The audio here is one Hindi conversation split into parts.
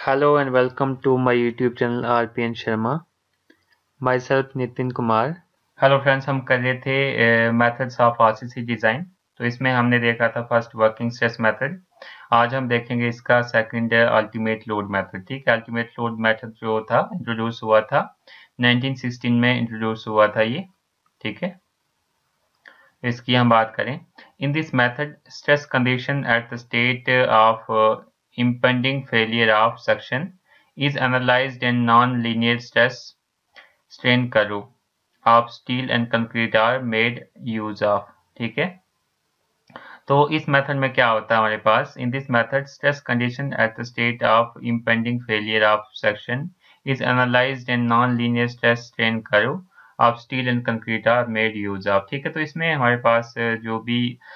Hello and welcome to my YouTube channel RPN Sharma. Myself Nitin Kumar. Hello friends, हम कर रहे थे मेथड्स ऑफ आरसीसी डिज़ाइन। तो इसमें हमने देखा था फर्स्ट वर्किंग स्ट्रेस मेथड। आज हम देखेंगे इसका सेकंड अल्टीमेट लोड मेथड। ठीक है, अल्टीमेट लोड मेथड जो था इंट्रोड्यूस हुआ था 1916 में इंट्रोड्यूस हुआ था ये। ठीक है, इसकी हम बात करें। In this method stress condition at the state of impending failure of section is analyzed in non-linear stress strain curve of steel and concrete are made use of। ठीक है, तो इस मेथड में क्या होता है हमारे पास। In this method stress condition at the state of impending failure of section is analyzed in non-linear stress strain curve of steel and concrete are made use of. ठीक है, तो इसमें हमारे पास जो भी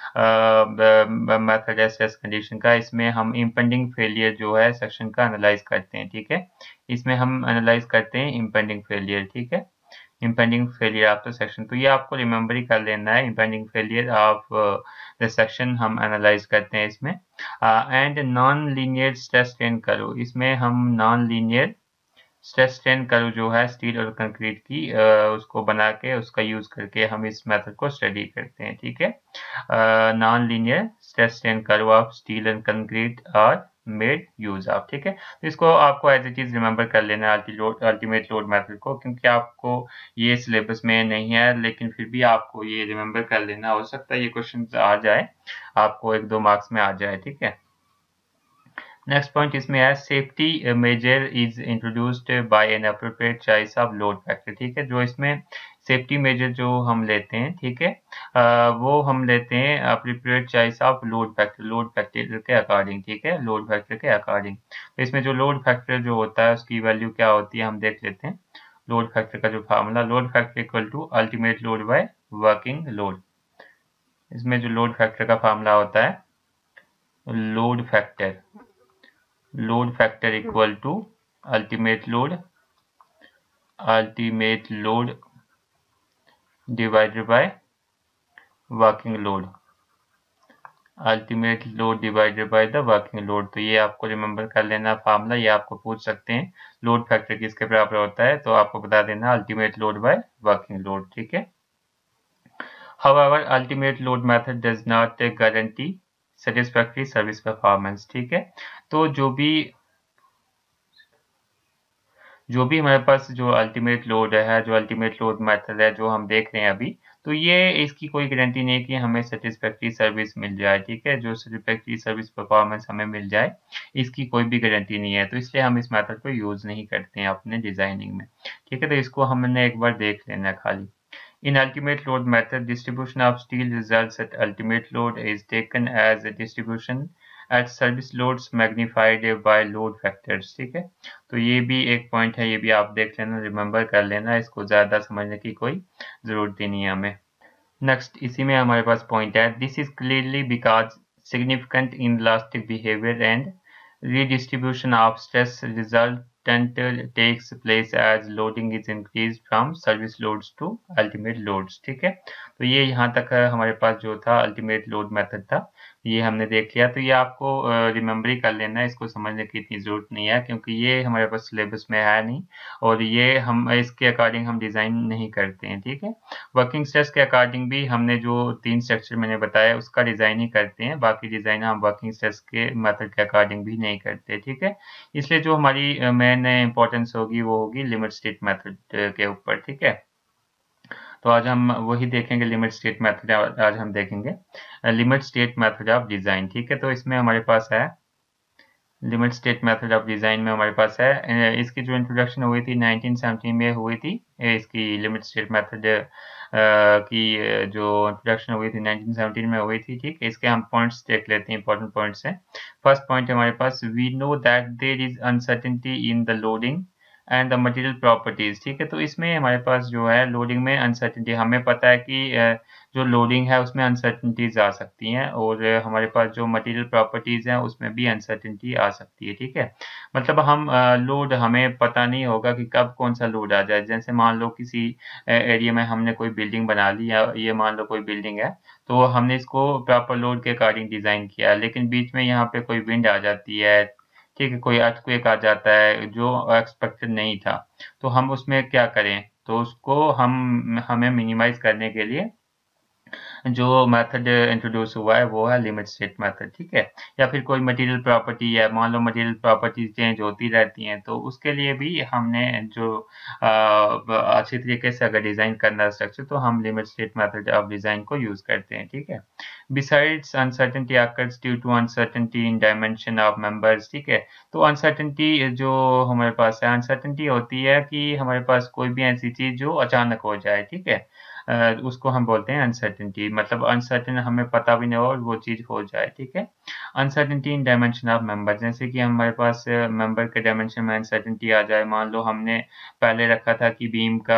मेथड है स्ट्रेस कंडीशन का, इसमें हम इम्पेंडिंग फेलियर जो है सेक्शन का एनालाइज करते हैं। ठीक है, इसमें हम एनालाइज करते हैं इम्पेंडिंग फेलियर। ठीक है, impending failure of the section, तो ये आपको रिमेंबर ही कर लेना है। Impending failure of the section हम एनालाइज करते हैं इसमें। And non linear stress strain curve, इसमें हम non linear stress strain curve जो है स्टील और कंक्रीट की उसको बना के उसका यूज करके हम इस मेथड को स्टडी करते हैं। ठीक है, non linear stress strain curve of steel and concrete are made use of. ठीक है, तो इसको आपको एज इट इज रिमेंबर कर लेना है अल्टीमेट लोड मेथड को, क्योंकि आपको ये सिलेबस में नहीं है, लेकिन फिर भी आपको ये रिमेंबर कर लेना। हो सकता है ये क्वेश्चन आ जाए, आपको 1-2 मार्क्स में आ जाए। ठीक है, नेक्स्ट पॉइंट इसमें है safety measure is introduced by an appropriate choice of load factor. ठीक है, जो इसमें सेफ्टी मेजर जो हम लेते हैं, ठीक है, वो हम लेते हैं appropriate choice of load factor के अकॉर्डिंग। ठीक है, लोड फैक्टर के अकॉर्डिंग। तो इसमें जो लोड फैक्टर जो होता है उसकी वैल्यू क्या होती है हम देख लेते हैं। लोड फैक्टर का जो formula, load factor equal to ultimate load by working load. इसमें जो लोड फैक्टर का फार्मूला होता है, load factor equal to ultimate load divided by working load, ultimate load divided by the working load. तो ये आपको रिमेंबर कर लेना फार्मूला। ये आपको पूछ सकते हैं लोड फैक्टर किसके बराबर होता है, तो आपको बता देना ultimate load by working load. ठीक है, however ultimate load method does not guarantee satisfactory service performance। ठीक है, तो जो भी हमारे पास जो अल्टीमेट लोड है, जो अल्टीमेट लोड मेथड है जो हम देख रहे हैं अभी, तो ये इसकी कोई गारंटी नहीं है कि हमें सेटिस्फैक्टरी सर्विस मिल जाए। ठीक है, जो सेटिस्फैक्टरी सर्विस परफॉर्मेंस हमें मिल जाए, इसकी कोई भी गारंटी नहीं है। तो इसलिए हम इस मेथड को यूज नहीं करते हैं अपने डिजाइनिंग में। ठीक है, तो इसको हमने एक बार देख लेना है खाली। In ultimate load method, distribution of steel results at ultimate load is taken as a distribution at service loads magnified by load factors। ठीक है, तो ये भी एक पॉइंट है, ये भी आप देख लेना, रिमेंबर कर लेना। इसको ज़्यादा समझने की कोई ज़रूरत ही नहीं है हमें। नेक्स्ट इसी में हमारे पास पॉइंट है, this is clearly because significant inelastic behaviour and redistribution of stress resultant takes place as loading is increased from service loads to ultimate loads। ठीक है, तो ये यहाँ तक हमारे पास जो था अल्टीमेट लोड मेथड था, ये हमने देख लिया। तो ये आपको रिमेंबर ही कर लेना है, इसको समझने की इतनी ज़रूरत नहीं है, क्योंकि ये हमारे पास सिलेबस में है नहीं, और ये हम इसके अकॉर्डिंग हम डिज़ाइन नहीं करते हैं। ठीक है, वर्किंग स्ट्रेस के अकॉर्डिंग भी हमने जो 3 स्ट्रक्चर मैंने बताया उसका डिज़ाइन ही करते हैं, बाकी डिज़ाइन हम वर्किंग स्ट्रेस के मेथड के अकॉर्डिंग भी नहीं करते। ठीक है, इसलिए जो हमारी मेन इंपॉर्टेंस होगी वो होगी लिमिट स्टेट मेथड के ऊपर। ठीक है, तो आज हम वही देखेंगे, लिमिट स्टेट मेथड आज हम देखेंगे, limit state method of design. ठीक है, तो इसमें हमारे पास है limit state method of design में हमारे पास है, इसकी जो इंट्रोडक्शन हुई थी 1917 में हुई थी। इसकी लिमिट स्टेट मेथड की जो इंट्रोडक्शन हुई थी 1917 में हुई थी। ठीक है, इसके हम पॉइंट्स देख लेते हैं, इंपॉर्टेंट पॉइंट्स हैं। फर्स्ट पॉइंट हमारे पास, we know that there is uncertainty in the loading and the material properties. ठीक है, तो इसमें हमारे पास जो है लोडिंग में अनसर्टेनिटी, हमें पता है कि जो लोडिंग है उसमें अनसर्टेनिटीज आ सकती हैं, और हमारे पास जो मटेरियल प्रॉपर्टीज हैं उसमें भी अनसर्टेनिटी आ सकती है। ठीक है, मतलब हम लोड हमें पता नहीं होगा कि कब कौन सा लोड आ जाए। जैसे मान लो किसी एरिया में हमने कोई बिल्डिंग बना ली, या ये मान लो कोई बिल्डिंग है, तो हमने इसको प्रॉपर लोड के अकॉर्डिंग डिज़ाइन किया है, लेकिन बीच में यहाँ पे कोई विंड आ जाती है, ठीक है, कोई अर्थक्वेक आ जाता है जो एक्सपेक्टेड नहीं था, तो हम उसमें क्या करें? तो उसको हमें मिनिमाइज़ करने के लिए जो मेथड इंट्रोड्यूस हुआ है वो है लिमिट स्टेट मेथड, ठीक है? या फिर कोई मटेरियल प्रॉपर्टी है, मान लो मटेरियल प्रॉपर्टीज चेंज होती रहती हैं, तो उसके लिए भी हमने जो अच्छी तरीके से अगर डिज़ाइन करना है स्ट्रक्चर, तो हम limit state method of design को यूज़ करते हैं, ठीक है? Besides uncertainty occurs due to uncertainty in dimension of members, ठीक है? तो अनसर्टेनिटी जो हमारे पास है, अनसर्टेनिटी होती है कि हमारे पास कोई भी ऐसी चीज़ जो अचानक हो जाए, ठीक है? उसको हम बोलते हैं अनसर्टेनिटी, मतलब अनसर्टेन हमें पता भी नहीं हो और वो चीज़ हो जाए, ठीक है? Uncertainty in dimension of member, जैसे कि हमारे पास मेंबर के डायमेंशन में अनसर्टेनिटी आ जाए। मान लो हमने पहले रखा था कि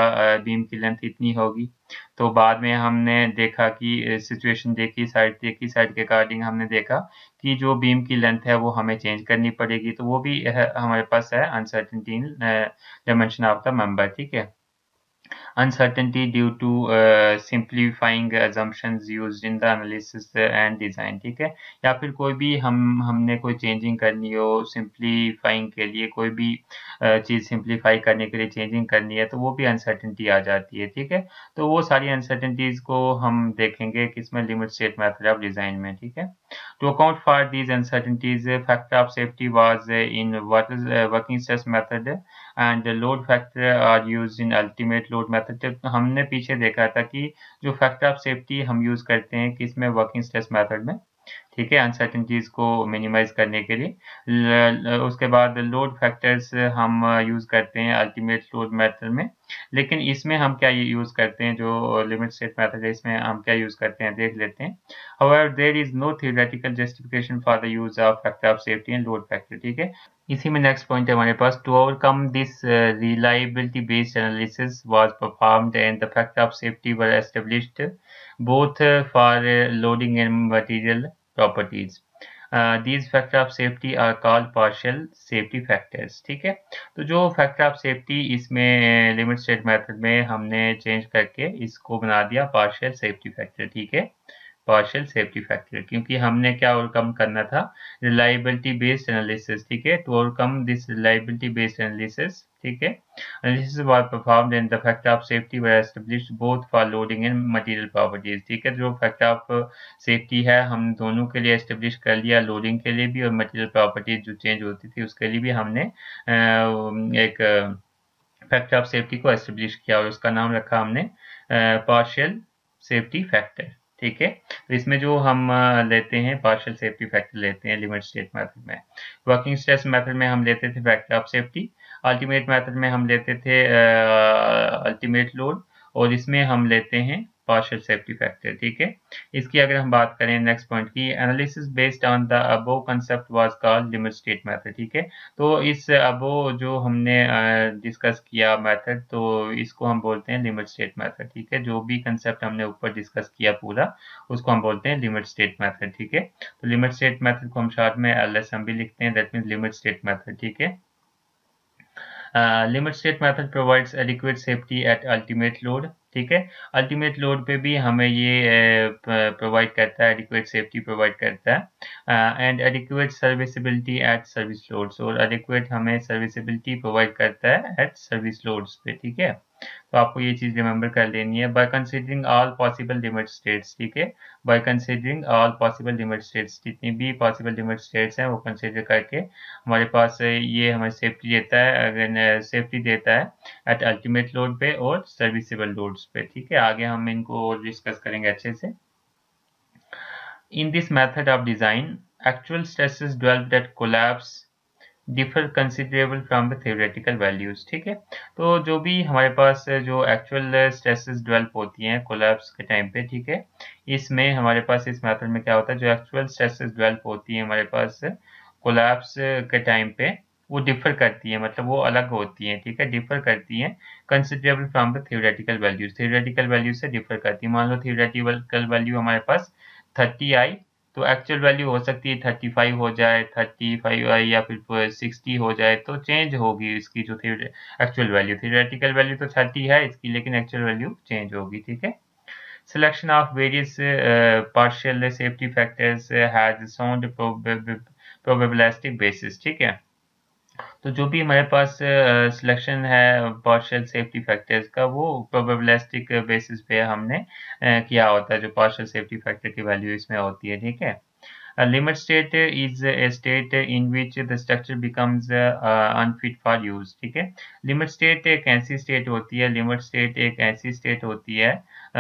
बीम की लेंथ इतनी होगी, तो बाद में हमने देखा कि सिचुएशन देखी, साइड के अकॉर्डिंग हमने देखा कि जो बीम की लेंथ है वो हमें चेंज करनी पड़ेगी, तो वो भी हमारे पास है uncertainty in dimension of the member, ठीक है? Uncertainty due to simplifying assumptions used in the analysis and design, ठीक है? या फिर कोई भी हमने कोई चेंजिंग करनी हो, सिंप्लीफाइंग के लिए कोई भी चीज़ सिंप्लीफाई करने के लिए चेंजिंग करनी है, तो वो भी अनसर्टेनिटी आ जाती है, ठीक है? तो वो सारी अनसर्टेनिटीज़ को हम देखेंगे किसमें limit state method of design में, ठीक है? To account for these uncertainties, a factor of safety was in what is working stress method and load factor are used in ultimate load method। तो हमने पीछे देखा था कि जो फैक्टर ऑफ सेफ्टी हम यूज़ करते हैं किसमें, वर्किंग स्ट्रेस मेथड में, ठीक है? अनसर्टेनिटीज़ को मिनिमाइज़ करने के लिए। उसके बाद लोड फैक्टर्स हम यूज़ करते हैं अल्टीमेट लोड मेथड में। लेकिन इसमें हम क्या यूज़ करते हैं, जो लिमिट स्टेट मेथड है इसमें हम क्या यूज़ करते हैं देख लेते हैं। However, there is no theoretical justification for the use of factor of safety and load factor, ठीक है? इसी में नेक्स्ट पॉइंट है हमारे पास, to overcome this reliability based analysis was performed and the factor of safety were established both for loading and material properties. These factor of safety are called partial safety factors, ठीक है? तो जो फैक्टर ऑफ सेफ्टी इसमें लिमिट स्टेट मेथड में हमने चेंज करके इसको बना दिया पार्शियल सेफ्टी फैक्टर, ठीक है? पार्शियल सेफ्टी फैक्टर, क्योंकि हमने क्या ओवरकम करना था, रिलायबिलिटी बेस्ड एनालिसिस, ठीक है? To overcome this reliability based analysis, ठीक है? Analysis was performed and the factor of safety were established both for loading and material properties, ठीक है? जो फैक्टर ऑफ सेफ्टी है हम दोनों के लिए एस्टेब्लिश कर लिया, लोडिंग के लिए भी और मटेरियल प्रॉपर्टीज जो चेंज होती थी उसके लिए भी हमने एक फैक्टर ऑफ सेफ्टी को एस्टेब्लिश किया और उसका नाम रखा हमने पार्शियल सेफ्टी फैक्टर, ठीक है? तो इसमें जो हम लेते हैं पार्शियल सेफ्टी फैक्टर लेते हैं लिमिट स्टेट मेथड में। वर्किंग स्ट्रेस मेथड में हम लेते थे factor of safety, ultimate method में हम लेते थे अल्टीमेट लोड, और इसमें हम लेते हैं पार्शियल सेफ्टी फैक्टर, ठीक है? इसकी अगर हम बात करें नेक्स्ट पॉइंट की, analysis based on the above concept was called limit state method, ठीक है? तो इस अबोव जो हमने डिस्कस किया मेथड, तो इसको हम बोलते हैं लिमिट स्टेट मेथड, ठीक है? जो भी कंसेप्ट हमने ऊपर डिस्कस किया पूरा, उसको हम बोलते हैं लिमिट स्टेट मेथड, ठीक है? तो लिमिट स्टेट मेथड को हम शॉर्ट में LSM भी लिखते हैं, that means limit state method, ठीक है? Limit state method provides adequate safety at ultimate load, ठीक है? अल्टीमेट लोड पे भी हमें ये प्रोवाइड करता है, एडिक्वेट सेफ्टी प्रोवाइड करता है and adequate serviceability at service loads, और एडिक्वेट हमें सर्विसिबिलिटी प्रोवाइड करता है एट सर्विस लोड्स पे, ठीक है? तो आपको ये चीज़ रिमेंबर कर लेनी है। By considering all possible limit states, ठीक है? By considering all possible limit states, जितनी भी पॉसिबल लिमिट स्टेट्स हैं वो कंसीडर करके हमारे पास ये हमें सेफ्टी देता है, अगर सेफ्टी देता है एट अल्टीमेट लोड पे और सर्विसेबल लोड्स पे, ठीक है? आगे हम इनको डिस्कस करेंगे अच्छे से। In this method of design, actual stresses developed at collapse differ considerable from the theoretical values, ठीक है? तो जो भी हमारे पास जो एक्चुअल स्ट्रेसेस डेवलप होती हैं कोलैप्स के टाइम पे, ठीक है? इसमें हमारे पास इस मेथड में क्या होता है, जो एक्चुअल स्ट्रेसेस डेवलप होती हैं हमारे पास कोलैप्स के टाइम पे, वो डिफर करती है, मतलब वो अलग होती हैं, ठीक है? डिफर करती हैं considerable from the theoretical values से डिफर करती है। मान लो थियोरेटिकल वैल्यू हमारे पास 30 आई, तो एक्चुअल वैल्यू हो सकती है 35 हो जाए, 35 या फिर 60 हो जाए, तो चेंज होगी इसकी जो एक्चुअल वैल्यू। थियोरेटिकल वैल्यू तो 30 है इसकी, लेकिन एक्चुअल वैल्यू चेंज होगी, ठीक है? Selection of various partial safety factors has sound probabilistic basis, ठीक है? तो जो भी हमारे पास सिलेक्शन है पार्शियल सेफ्टी फैक्टर्स का, वो प्रोबेबिलिस्टिक बेसिस पे हमने किया होता है, जो पार्शियल सेफ्टी फैक्टर की वैल्यू इसमें होती है, ठीक है। A limit state is a state in which the structure becomes unfit for use, ठीक है। लिमिट स्टेट एक ऐसी स्टेट होती है, लिमिट स्टेट एक ऐसी स्टेट होती है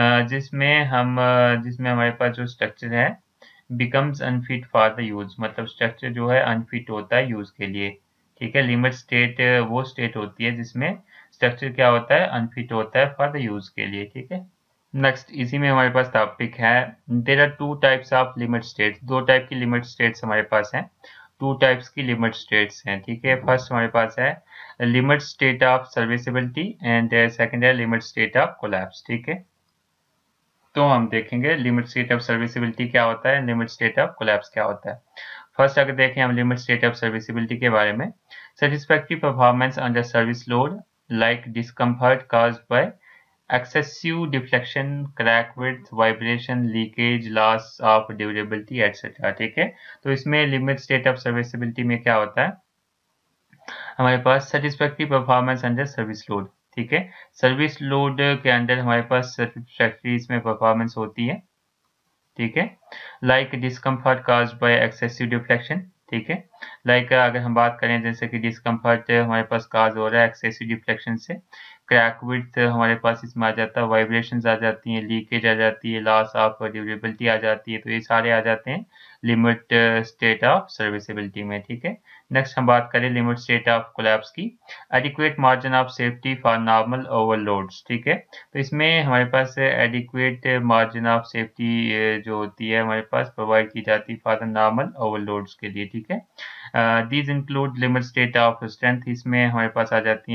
जिसमें हमारे पास जो स्ट्रक्चर है becomes unfit for the use, मतलब स्ट्रक्चर जो है अनफिट होता है यूज के लिए, ठीक है। लिमिट स्टेट वो स्टेट होती है जिसमें स्ट्रक्चर क्या होता है, अनफिट होता है फॉर द यूज के लिए, ठीक है। नेक्स्ट इसी में हमारे पास टॉपिक है, there are two types of limit states, दो टाइप की लिमिट स्टेट्स हमारे पास हैं, टू टाइप्स की लिमिट स्टेट्स हैं, ठीक है। फर्स्ट हमारे पास है limit state of serviceability and second है लिमिट स्टेट ऑफ कोलैप्स, ठीक है। तो हम देखेंगे लिमिट स्टेट ऑफ सर्विसिबिलिटी क्या होता है, लिमिट स्टेट ऑफ कोलैप्स क्या होता है। फर्स्ट अगर देखें हम लिमिट स्टेट ऑफ सर्विसिबिलिटी के बारे में, satisfactory performance under service load like discomfort caused by excessive deflection, crack width, vibration, leakage, loss of durability, etc. ठीक है। तो इसमें लिमिट स्टेट ऑफ सर्विसिबिलिटी में क्या होता है, हमारे पास satisfactory performance under service load, ठीक है। सर्विस लोड के अंदर हमारे पास सेटिस्फैक्टरी इसमें परफॉर्मेंस होती है, ठीक है। Like discomfort caused by excessive deflection, ठीक है। लाइक अगर हम बात करें जैसे कि डिस्कम्फर्ट हमारे पास काज हो रहा है एक्सेसिव डिफ्लेक्शन से, क्रैक विड्थ हमारे पास इसमें आ जाता है, वाइब्रेशंस आ जाती हैं, लीकेज आ जाती है, लॉस ऑफ ड्यूरेबिलिटी आ जाती है, तो ये सारे आ जाते हैं लिमिट स्टेट ऑफ सर्विसिबिलिटी में, ठीक है। नेक्स्ट हम बात करें लिमिट स्टेट ऑफ कोलैप्स की, adequate margin of safety for normal overloads, ठीक है। तो इसमें हमारे पास एडिक्वेट मार्जिन ऑफ सेफ्टी जो होती है हमारे पास प्रोवाइड की जाती है फॉर द नॉर्मल ओवरलोड्स के लिए, ठीक है। These include limit state of strength, इसमें हमारे पास आ जाती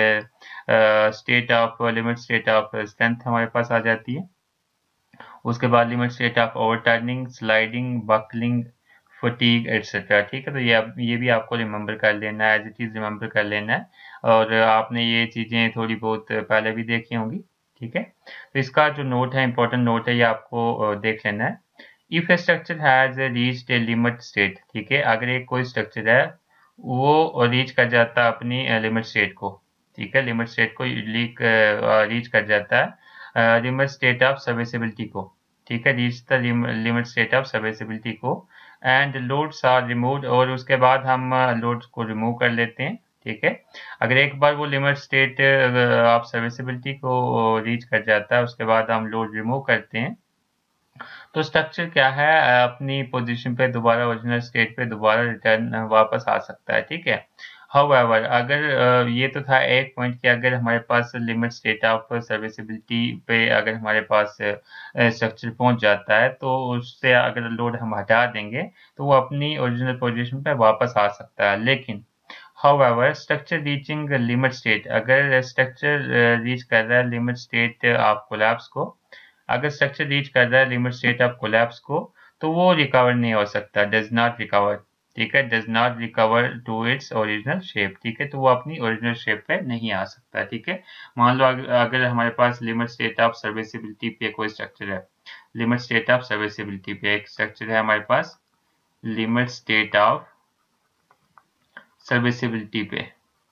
है state of limit state of strength हमारे पास आ जाती है। उसके बाद limit state of overturning, sliding, buckling, fatigue etcetera, ठीक है। तो ये भी आपको रिमेंबर कर लेना है, एज इट इज रिमेंबर कर लेना है, और आपने ये चीज़ें थोड़ी बहुत पहले भी देखी होंगी, ठीक है। तो इसका जो नोट है, इंपॉर्टेंट नोट है, ये आपको देख लेना है। If a structure has reached a limit state, ठीक है, अगर एक कोई स्ट्रक्चर है वो रीच कर जाता है अपनी लिमिट स्टेट को, ठीक है, लिमिट स्टेट को रीच कर जाता है लिमिट स्टेट ऑफ सर्विसिबिलिटी को, ठीक है, reach the limit state of serviceability को, एंड लोड्स आर रिमूव्ड, और उसके बाद हम लोड्स को रिमूव कर लेते हैं, ठीक है। अगर एक बार वो लिमिट स्टेट ऑफ सर्विसिबिलिटी को रीच कर जाता है, उसके बाद हम लोड रिमूव करते हैं, तो स्ट्रक्चर क्या है अपनी पोजीशन पे दोबारा ओरिजिनल स्टेट पे दोबारा रिटर्न वापस आ सकता है, ठीक है। हाउएवर अगर ये तो था एक पॉइंट कि अगर हमारे पास लिमिट स्टेट ऑफ सर्विसिबिलिटी पे अगर हमारे पास स्ट्रक्चर पहुंच जाता है, तो उससे अगर लोड हम हटा देंगे तो वो अपनी ओरिजिनल पोजीशन पे वापस आ सकता है। लेकिन however structure reaching limit state, अगर स्ट्रक्चर रीच कर रहा है लिमिट स्टेट ऑफ कोलैप्स को, अगर स्ट्रक्चर रीच कर रहा है लिमिट स्टेट ऑफ कोलैप्स को, तो वो रिकवर नहीं हो सकता, डज नॉट रिकवर, ठीक है, does not recover to its original shape, ठीक है। तो वो अपनी ओरिजिनल शेप पे नहीं आ सकता, ठीक है। मान लो अगर हमारे पास लिमिट स्टेट ऑफ सर्विसिबिलिटी पे कोई स्ट्रक्चर है, लिमिट स्टेट ऑफ सर्विसिबिलिटी पे एक स्ट्रक्चर है हमारे पास, लिमिट स्टेट ऑफ सर्विसिबिलिटी पे,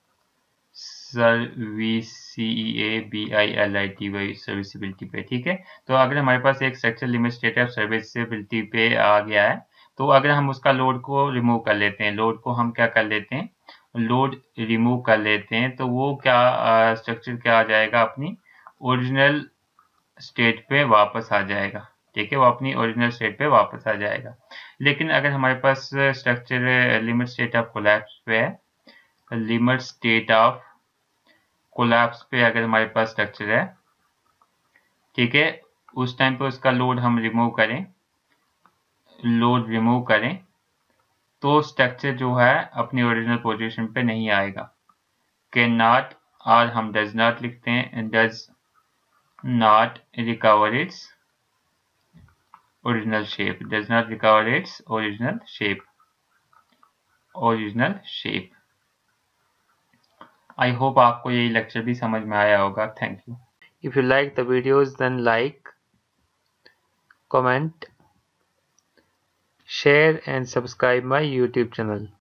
सर्विसिबिलिटी पे, ठीक है। तो अगर हमारे पास एक structure limit state of serviceability पे आ गया है, तो अगर हम उसका लोड को रिमूव कर लेते हैं, लोड को हम क्या कर लेते हैं, लोड रिमूव कर लेते हैं, तो वो क्या स्ट्रक्चर क्या आ जाएगा, अपनी ओरिजिनल स्टेट पे वापस आ जाएगा, ठीक है, वो अपनी ओरिजिनल स्टेट पे वापस आ जाएगा। लेकिन अगर हमारे पास structure limit state of collapse पे है, लिमिट स्टेट ऑफ कोलैप्स पे अगर हमारे पास स्ट्रक्चर है, ठीक है, उस टाइम पे उसका लोड हम रिमूव करें, लोड रिमूव करें, तो स्ट्रक्चर जो है अपनी ओरिजिनल पोजीशन पे नहीं आएगा। कैन नॉट, और हम डज नॉट लिखते हैं, does not recover its original shape, does not recover its original shape, original shape. I hope आपको ये लेक्चर भी समझ में आया होगा। Thank you. If you like the videos then like, comment, share and subscribe my YouTube channel.